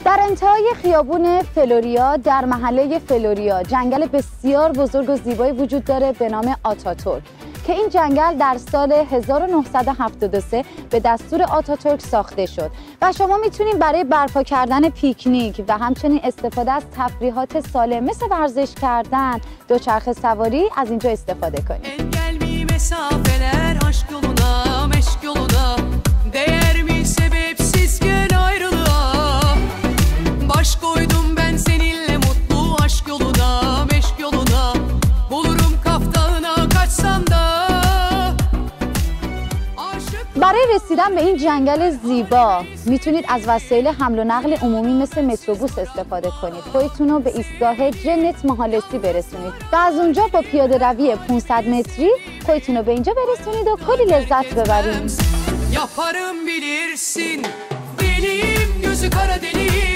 در انتهای خیابون فلوریا در محله فلوریا جنگل بسیار بزرگ و زیبایی وجود داره به نام آتاتورک که این جنگل در سال 1973 به دستور آتاتورک ساخته شد و شما میتونید برای برپا کردن پیکنیک و همچنین استفاده از تفریحات سالم مثل ورزش کردن، دوچرخه سواری از اینجا استفاده کنید. برای رسیدن به این جنگل زیبا میتونید از وسایل حمل و نقل عمومی مثل متروبوس استفاده کنید. خودتون رو به ایستگاه جنت مهالسی برسونید و از اونجا با پیاده روی 500 متری خودتون رو به اینجا برسونید و کلی لذت ببرید.